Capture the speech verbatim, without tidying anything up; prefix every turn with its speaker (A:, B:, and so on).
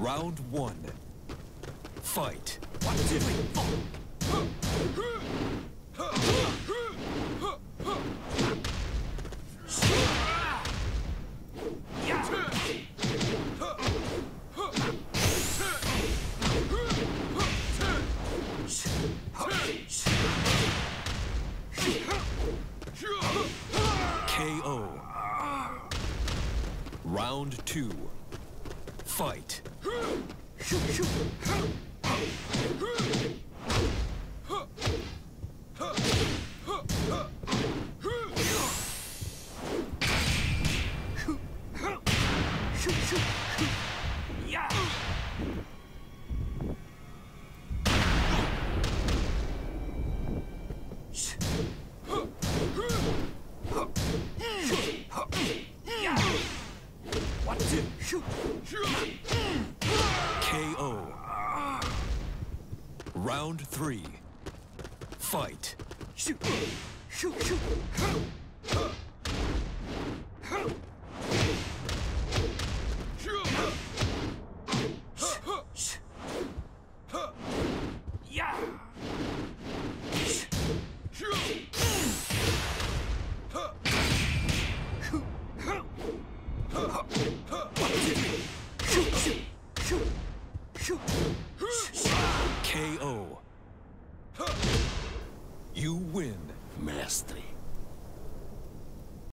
A: Round one. Fight.
B: One, two, three, four.
A: K O. Round two. Fight.
B: One, two.
A: K O. Round three. Fight.
B: Shoot! Shoot! Shoot! Yeah!
A: K O. You win.
B: Mestre.